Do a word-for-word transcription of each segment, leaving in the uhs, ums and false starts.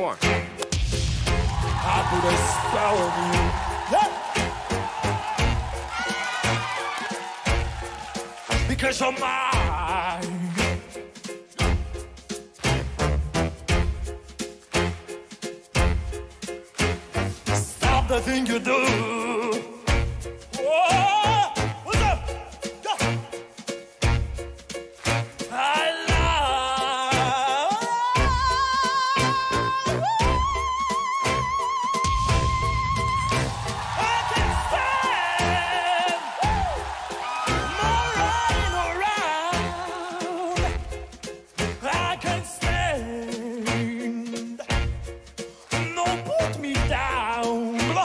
more. I put a spell on you. Yeah. Because you're mine. Stop the thing you do. Whoa, what's up? Go. I love. I can stand more running around. I can stand. No, put me down.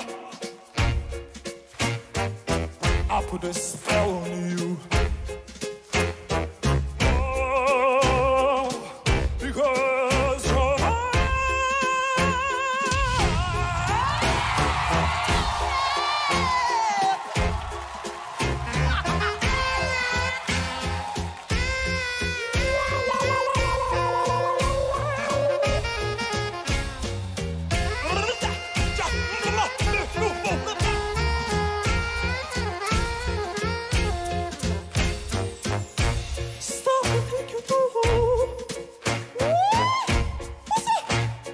I put a spell on you. Oh, because you're stop the thing you do. What's up?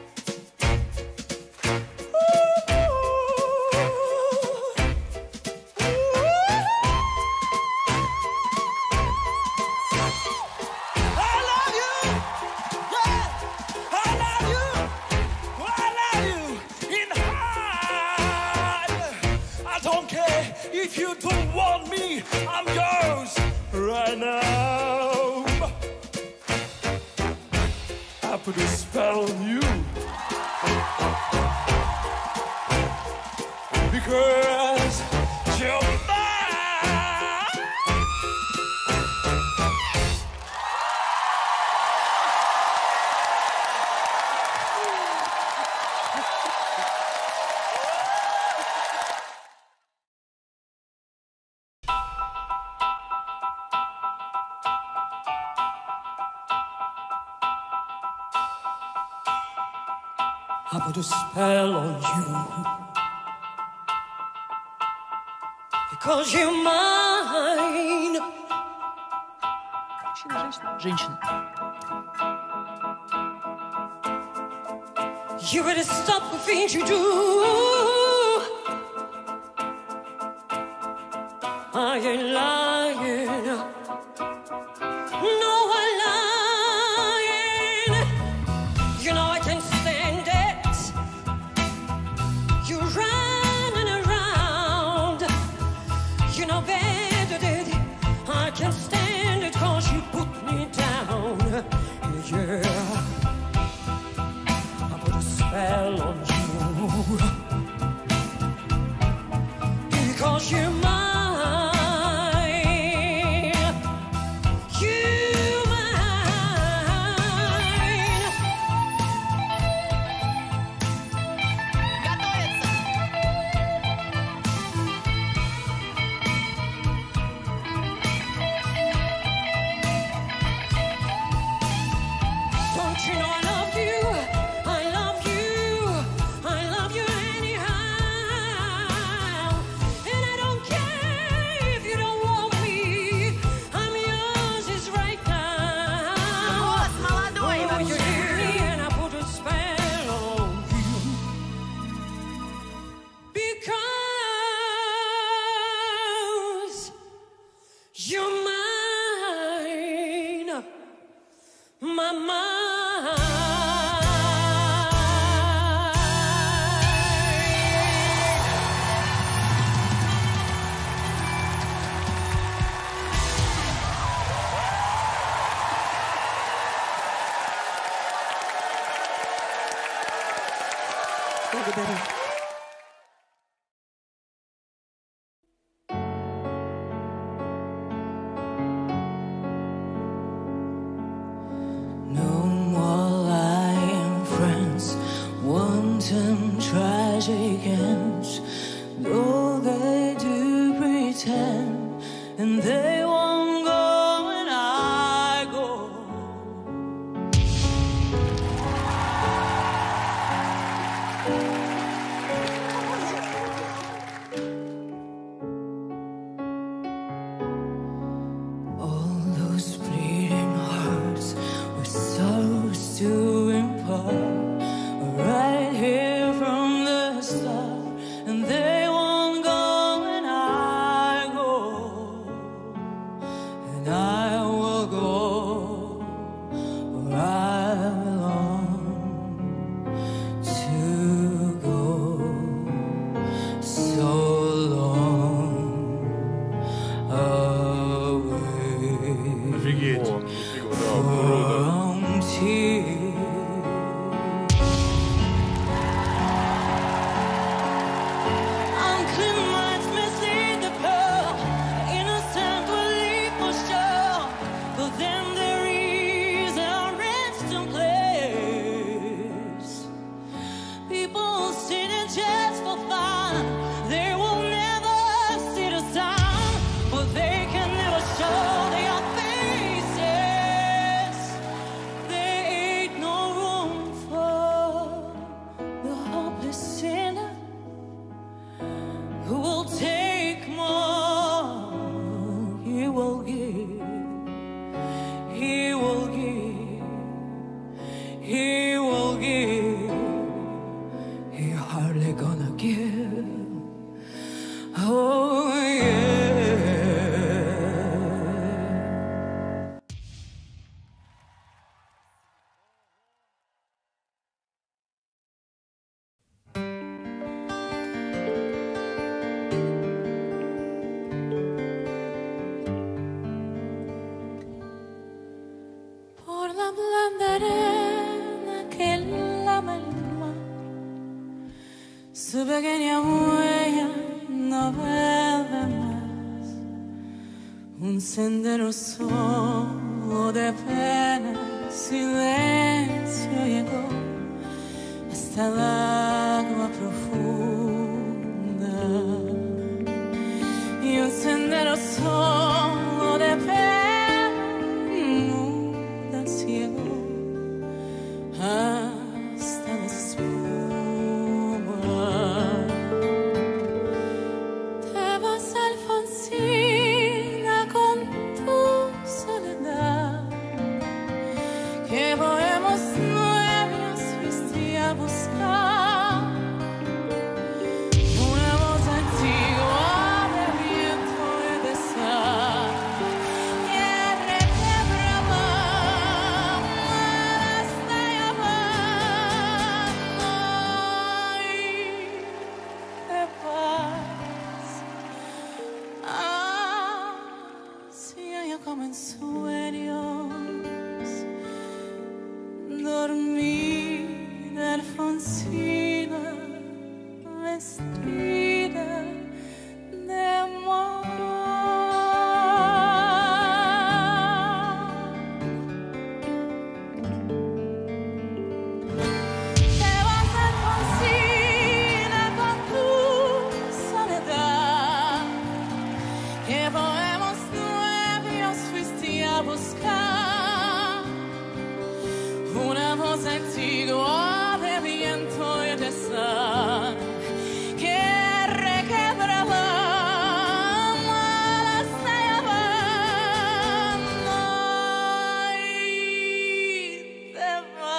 I love you. Yeah, I love you. I love you in high. I don't care if you don't want me. I'm yours right now. I put a spell on you. Because you're mine. I put a spell on you. Because you're mine. Женщина. You better stop the things you do. I ain't lying. No, I'm lying. You know I can stand it. You're running around. You know better that I can stand it 'cause you put me down. Yeah. I put a spell on you. Because you're mine. You're mine. Готовится. Don't you know I love you? I love you. I love you anyhow. And I don't care if you don't want me. I'm yours is right now. Голос молодой Oh, you вообще. hear me and I put a spell on you. Because you're mine. My Благодарю. No more lying friends, wanton tragic ends. Though they do pretend, and they won't go when I go. un sendero solo de pena, silencio llegó hasta el agua profunda, y un sendero solo de pena inunda el cielo hasta la espuma. Te vas, Alfonsina, con tu soledad, que bohemos nuevos fuiste a buscar una voz antigua de viento y de sal que requebraba hasta llamar y de paz. Así yo como en sueños dormida Alfonsina, vestida de amor. Te vas, Alfonsina, con tu soledad, que bohemos nuevos fuiste a buscar una voz antigua de viento y de sal que requebraba malas y te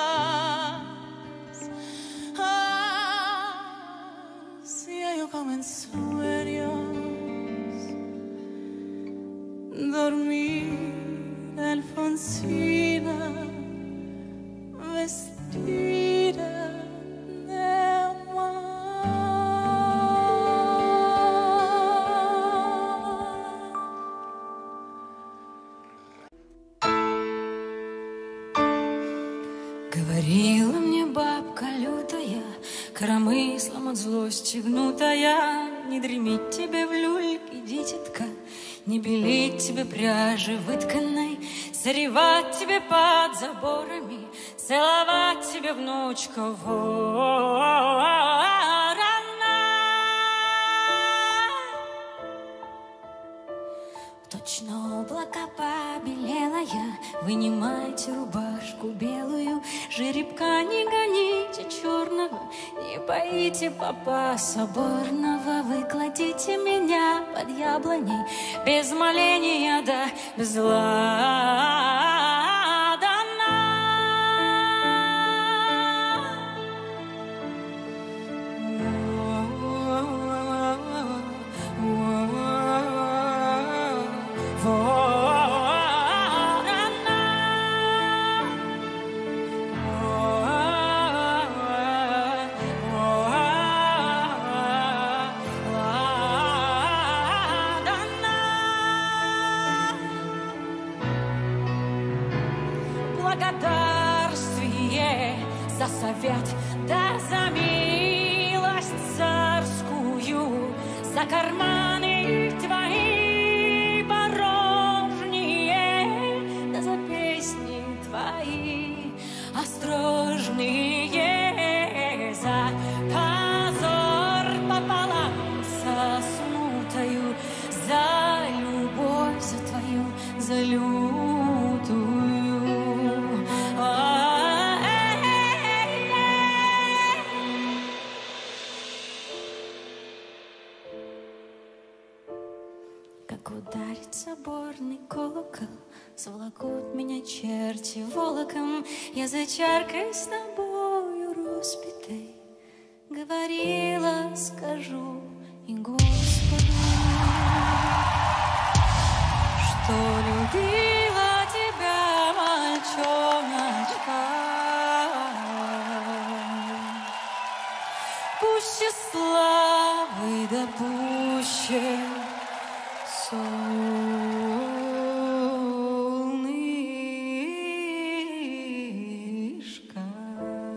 vas. Así yo como en sueños dormida Alfonsina, vestida de amor. Говорила мне бабка лютая, коромыслом от злости гнутая: не дремить тебе в люльке, дитятка, не белить тебе пряжи вытканной, царевать тебе под заборами, целовать тебе, внучка, ворона. Точно облако побелела я, вынимайте рубашку белую, жеребка не гоните черного, не поите попа соборного, вы кладите меня под яблоней без моления да без ладана. Благодарствие за совет, да за милость царскую, за карманы твои порожние, да за песни твои острожные, за позор пополам со смутою, за любовь, за твою, за лютую. Как ударит соборный колокол, сволокут меня черти волоком, я за чаркой с тобою распитой говорила, скажу и Господу, что любила тебя, мальчоночка, пуще славы да пуще солнышка.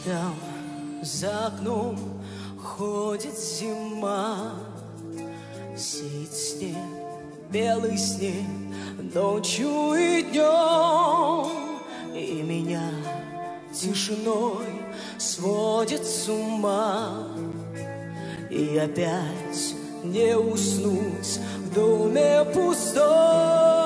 там за окном ходит зима, сеет снег, белый снег, ночью и днем, и меня тишиной сводит с ума. И опять не уснуть в доме пустом.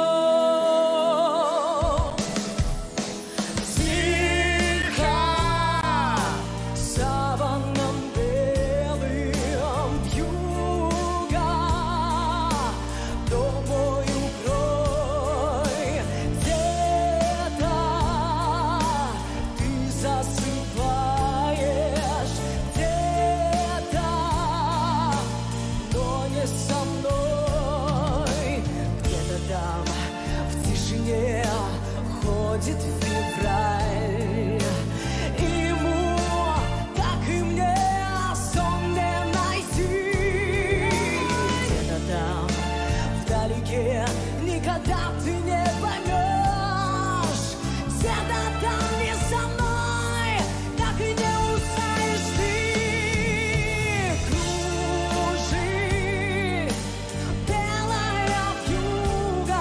Ходит февраль, ему, как и мне, сон не найти. Где-то там, вдалеке, никогда ты не поймешь. Где-то там не со мной, так и не узнаешь ты. Кружит белая вьюга,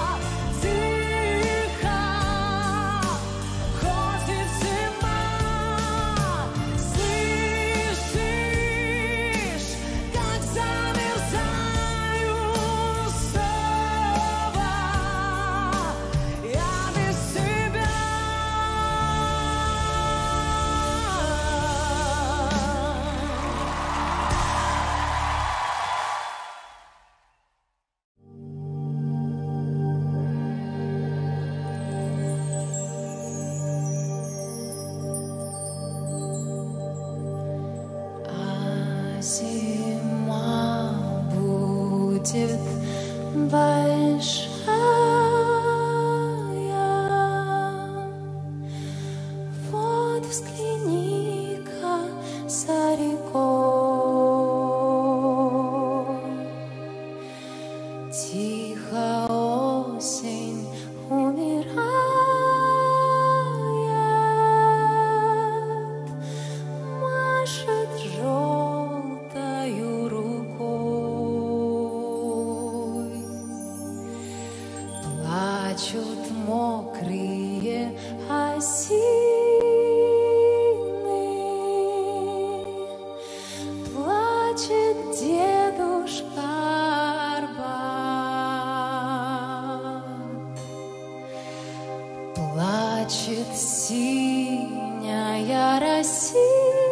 плачет синяя Россия,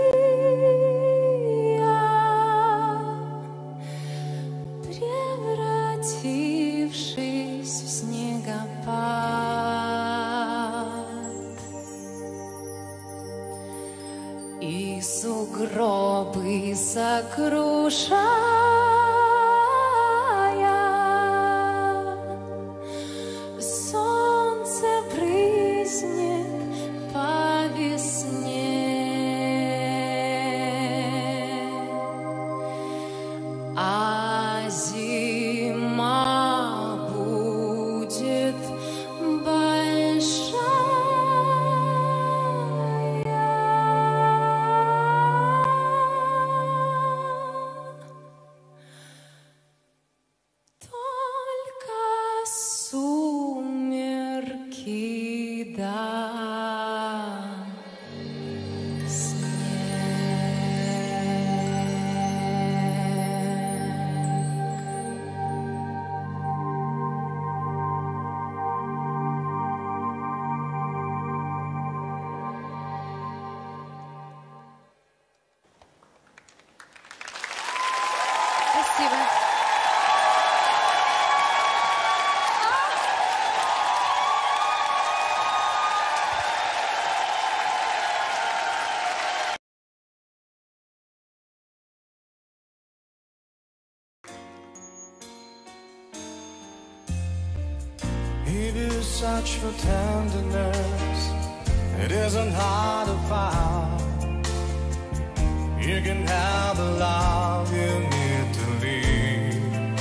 превратившись в снегопад, и сугробы сокрушая, по весне, а зима будет большая. Только сумерки, да. Спасибо. It is such for tenderness, it isn't hard to find. You can have the love you need to leave.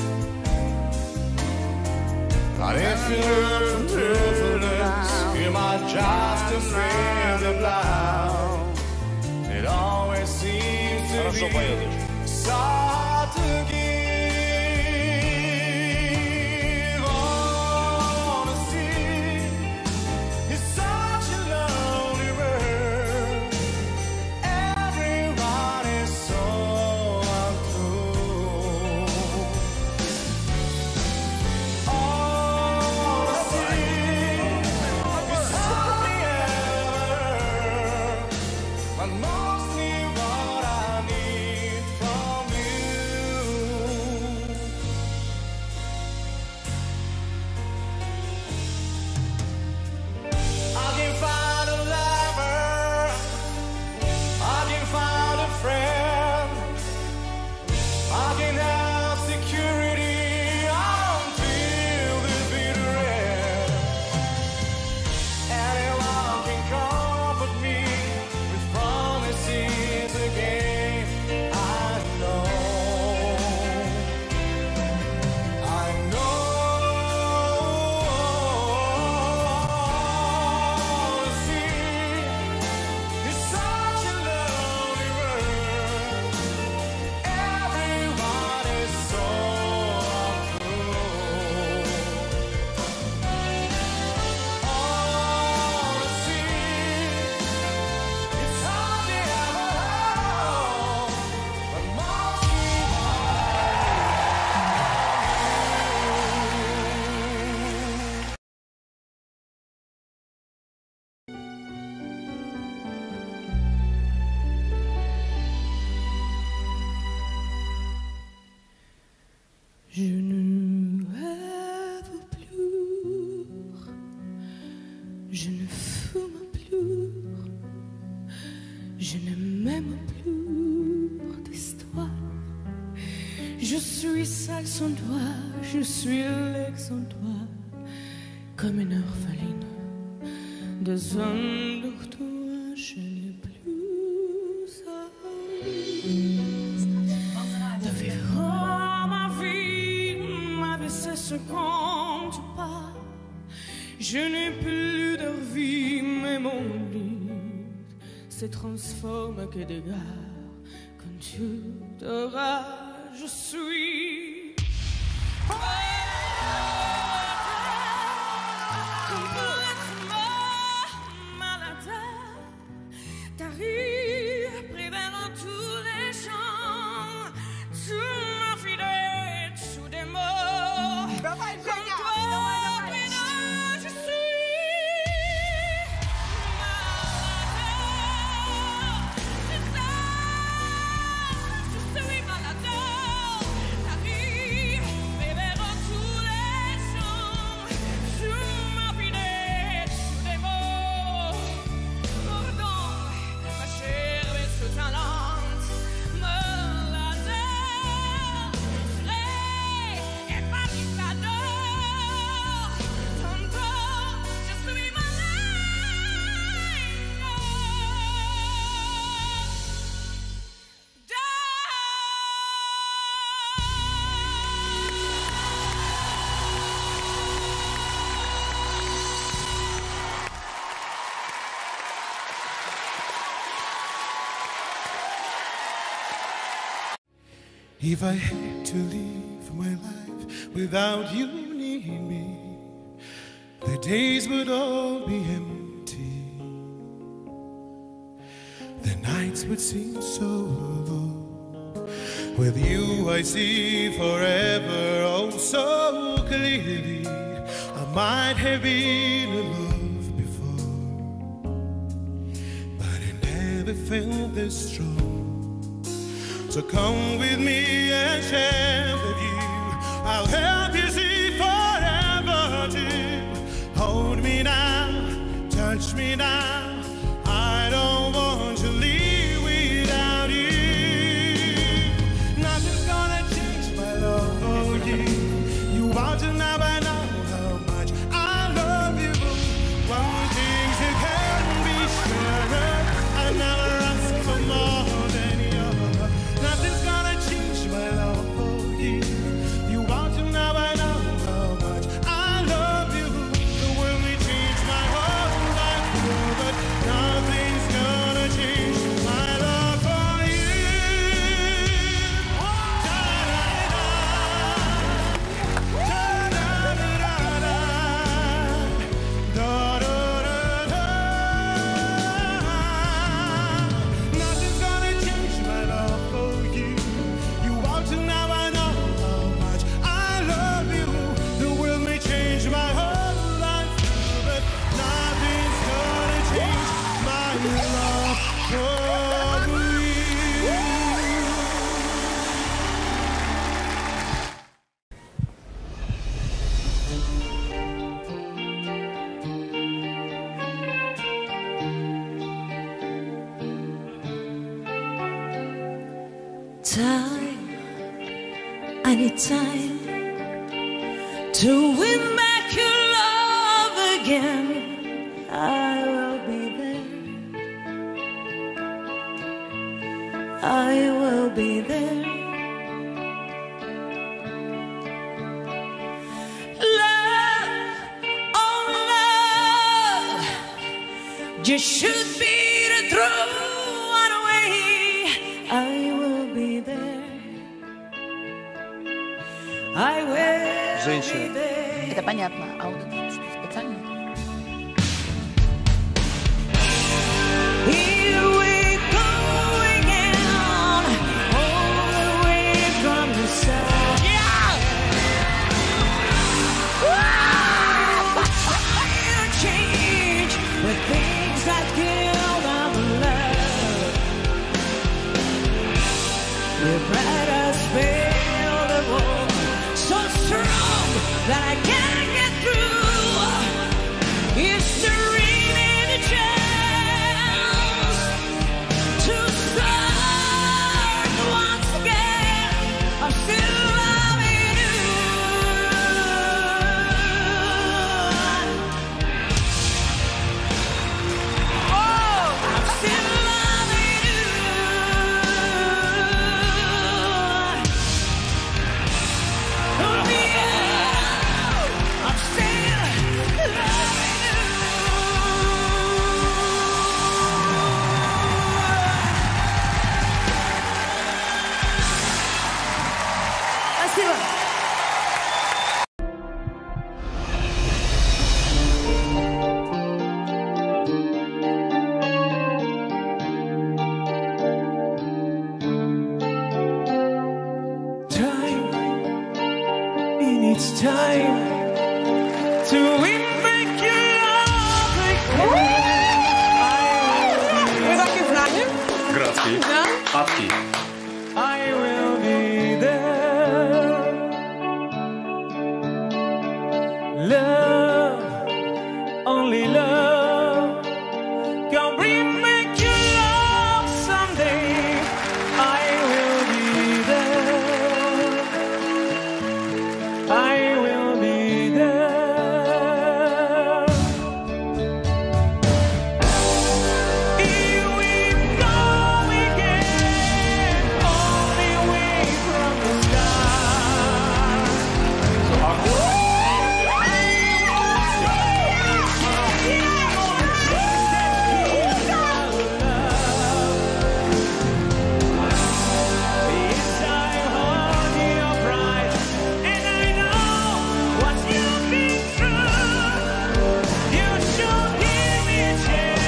But if you look for truthfulness, you might just afraid of loud. хорошо поешь. Je ne rêve plus, je ne fume plus, je ne m'aime plus d'histoire. Je suis seule sans toi, je suis l'exemple, comme une orpheline. Deux ans de toi, je n'ai plus envie de vivre ma vie, ma vie c'est ce compte pas. Je n'ai plus de vie, mais mon lit se transforme que des gars. Quand tu t'auras, je suis complètement malade. T'arrives privé dans tous les champs, tu m'as filé sous des mots. Comme toi, mais je suis malade. C'est ça, je suis malade. T'arrives privé dans tous les champs, tu m'as filé sous des mots. Pardon, ma chère, mais ce talent malade. Et pas du cadeau. Tantôt, je suis malade. If I had to live my life without you near me, the days would all be empty. The nights would seem so long. With you I see forever oh so clearly. I might have been in love before, but I never felt this strong. So come with me and share with you. I'll help you see forever too. Hold me now, touch me now. I don't want to leave without you. Nothing's gonna change my love for you. You ought to know by now how much I love you. One thing you can be sure of, I never ask for more than you. Nothing's gonna change my love for you. You want to know by now how much I love you. The world may change my whole life, but time, I need time to win back your love again. I will be there, I will be there. Love, oh love, you should be the truth. I will be there. I will Женщина. be there. Это понятно. А вот это что, специально? Here we go again, all the way from the south. Yeah! I'll change the things that killed our love. Your brightest feel the wall so strong that I can't get through. It's the really chance to start once again. I'm still loving you. Oh, I'm still loving you. Oh yeah, I'm still loving you. Спасибо. Time, it needs time to win back your love again. Вы так и знали? Градский. Да? Адский. I will be there. Love, only love can bring back your love someday. I will be there. I will be there. Here we go again, all the way from the start. Yes, I hold your pride, and I know what you've been through. You should give me a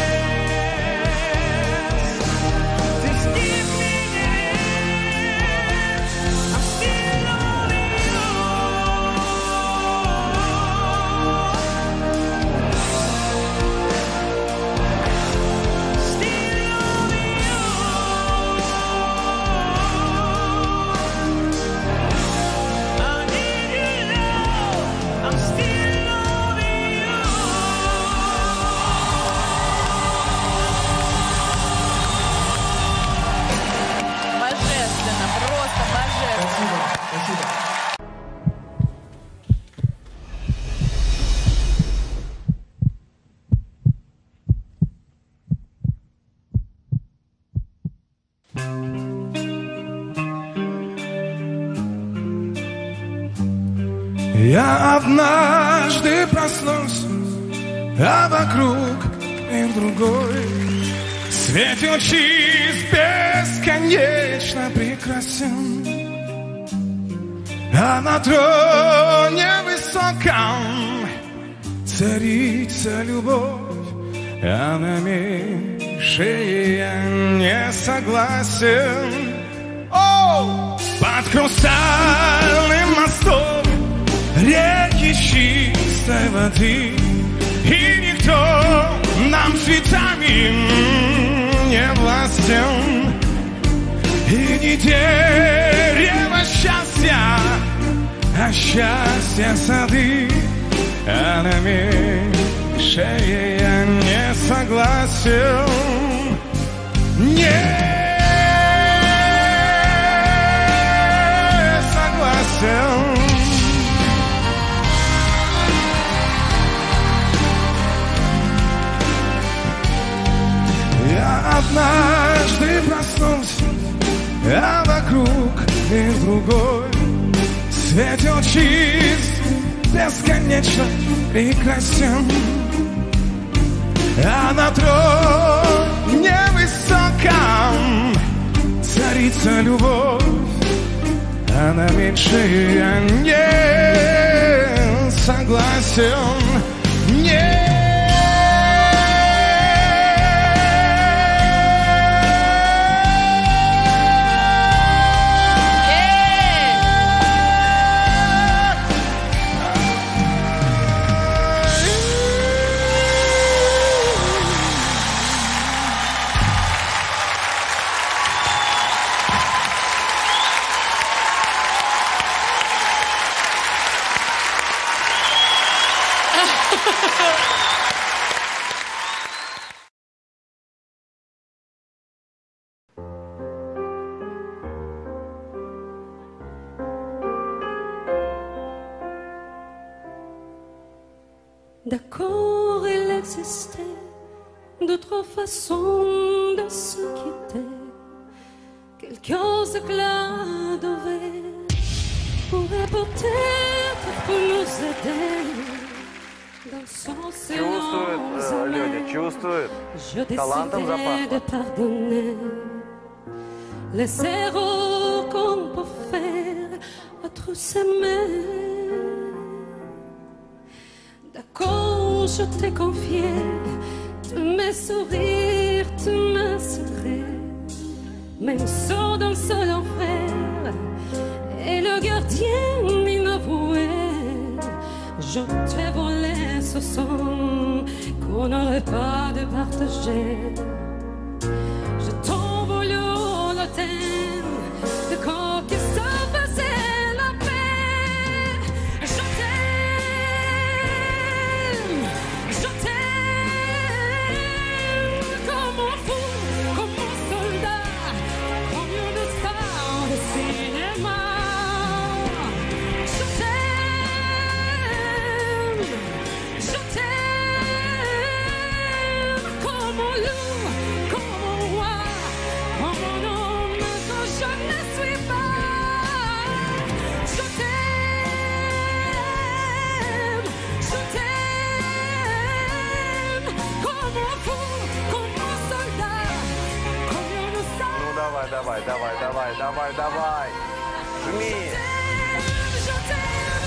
chance. Just give me the chance. I'm still loving you. Still loving you. I need your love. I'm still loving you. Божественно, просто божественно. Я однажды проснулся, а вокруг мир другой. Свет лучист бесконечно прекрасен, а на троне высоком царица любовь, а на меньшее я не согласен. О, под хрустальным мостом реки чистой воды, и никто нам цветами не властен, и не дерево счастья, а счастье сады, а на меньшее я не согласен. Нет. а вокруг мир другой. Светил чист, бесконечно прекрасен, а на троне высоком царица любовь. Она меньше, я не согласен, не. D'accord, il existait d'autres façons de se quitter, quelques éclats de verre pourraient peut-être nous aider dans son silence. Люди, чувствует. Je Талантом décidais запахло. de pardonner les erreurs qu'on peut faire entre s'aimer. D'accord, je t'ai confié tous mes sourires, tous mes secrets, même ceux d'un seul enfer. Et le gardien inavoué, je t'ai volé ce son qu'on n'aurait pas de partager. Je t'en voulu le thème de corps qui se faisait la paix. Je t'aime, je t'aime comme un fou, comme un soldat, comme une star de cinéma. Je t'aime, je t'aime comme un loup, comme un roi, comme un homme que je ne suis pas. Je t'aime, je t'aime comme un fou, comme un soldat, comme une star. Ну давай, давай, давай, давай, давай, давай. Жми. Je t'aime.